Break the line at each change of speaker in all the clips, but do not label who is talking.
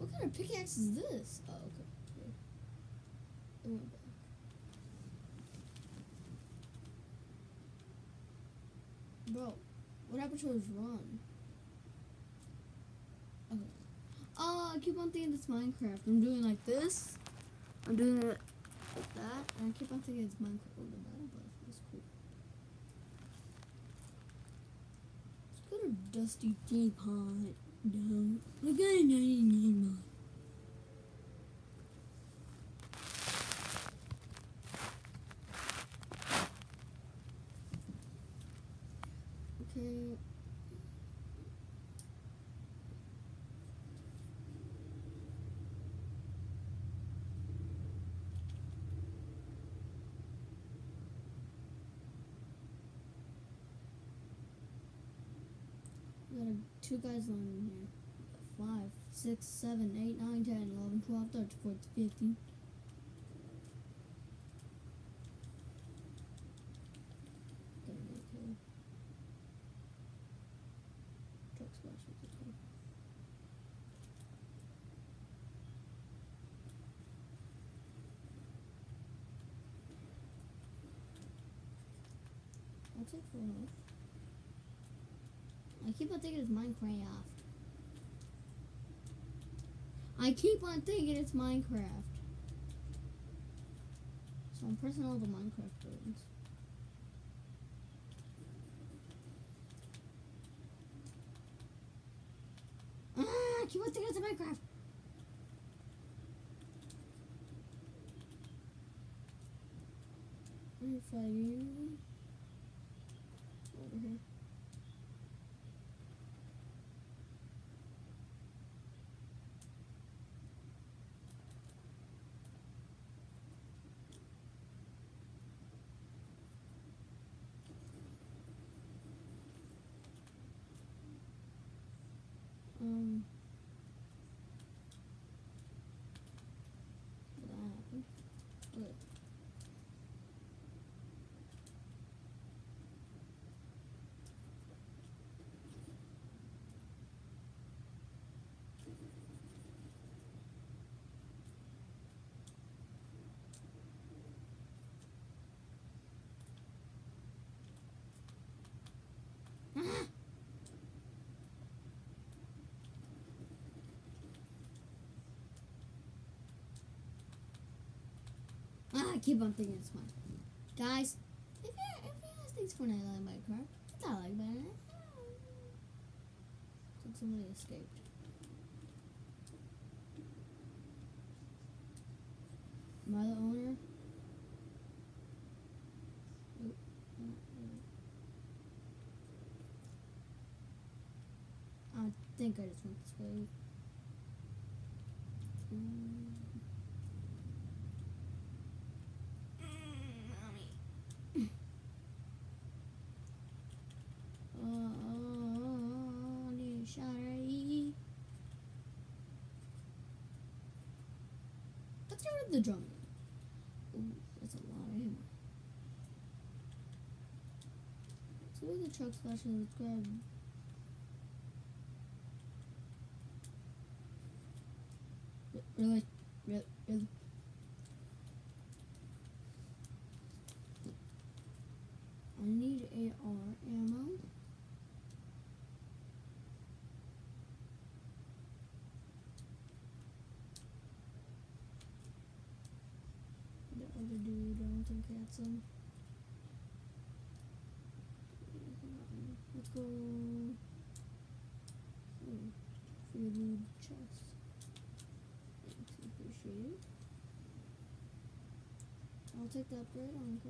What kind of pickaxe is this? Oh, okay. It went back. Bro, what happened to his run? Okay. Oh, I keep on thinking it's Minecraft. I'm doing like this. I'm doing it like that. And I keep on thinking it's Minecraft. Oh, the battle buff is cool. Let's go to Dusty Teapot. No. I got a 99 mod. Okay. We got two guys landing here. 5, 6, 7, 8, 9, 10, 11, 12, 13, 14, 15. Okay. Truck splash. I'll take full health. I keep on thinking it's Minecraft. I keep on thinking it's Minecraft. So I'm pressing all the Minecraft buttons. I keep on thinking it's Minecraft. I'm fighting over here. Did that happen? Okay. I keep on thinking it's mine. Guys, if you guys think Fortnite like Minecraft, it's not like that. So somebody escaped. Am I the owner? I think I just went this way. Let's get rid of the drum. Ooh, that's a lot of ammo. So with the truck splash, let's grab. Really? I need AR ammo. The other dude, I don't think that's him. Let's go. Oh, food chest. Thanks, appreciate it. I'll take the upgrade, I don't care.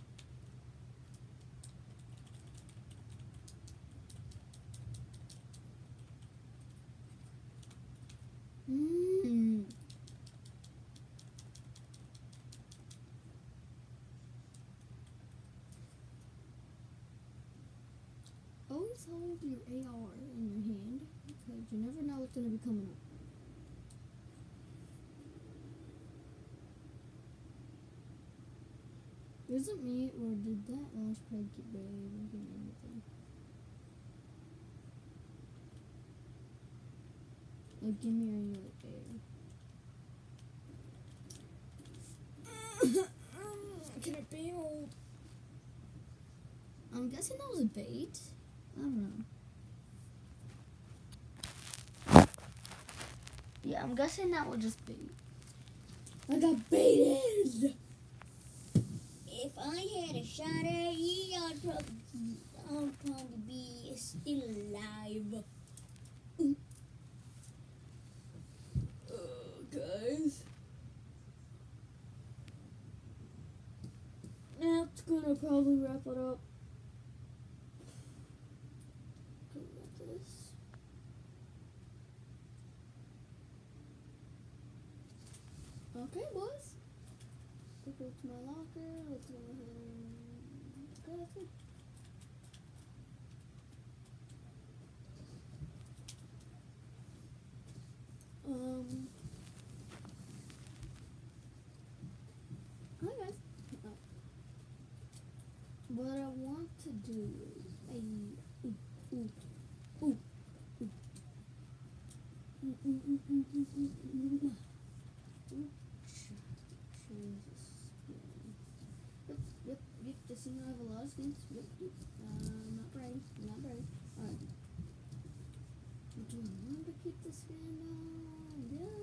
Always hold your AR in your hand because you never know what's going to be coming up. Is it me or did that launch pad keep barely working anything? Like, give me regular air. Can it be old? I'm guessing that was a bait. I don't know. Yeah, I'm guessing that was just bait. I got baited! If I had a shot at you, I'd probably be still alive. Guys. That's gonna probably wrap it up. This. Okay, boys. Let's go to my locker. Let's go ahead and go. That's good. Hi guys. What I want to do is Yep, just so you know, I have a lot of skins. Yep. Not brave. Alright. Do I want to keep the skin on? Yeah.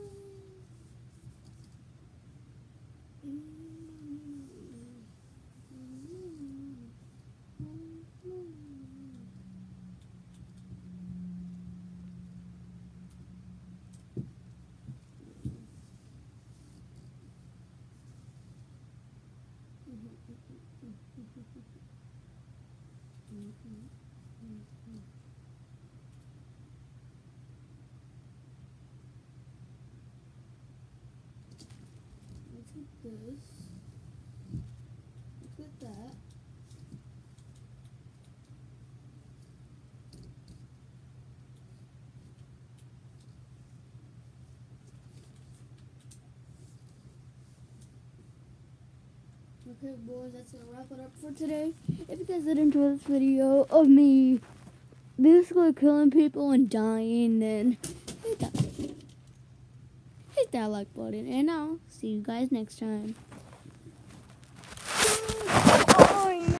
Let's get this. Let's get that. Okay, boys, that's gonna wrap it up for today. If you guys did enjoy this video of me basically killing people and dying, then hit that like button, and I'll see you guys next time.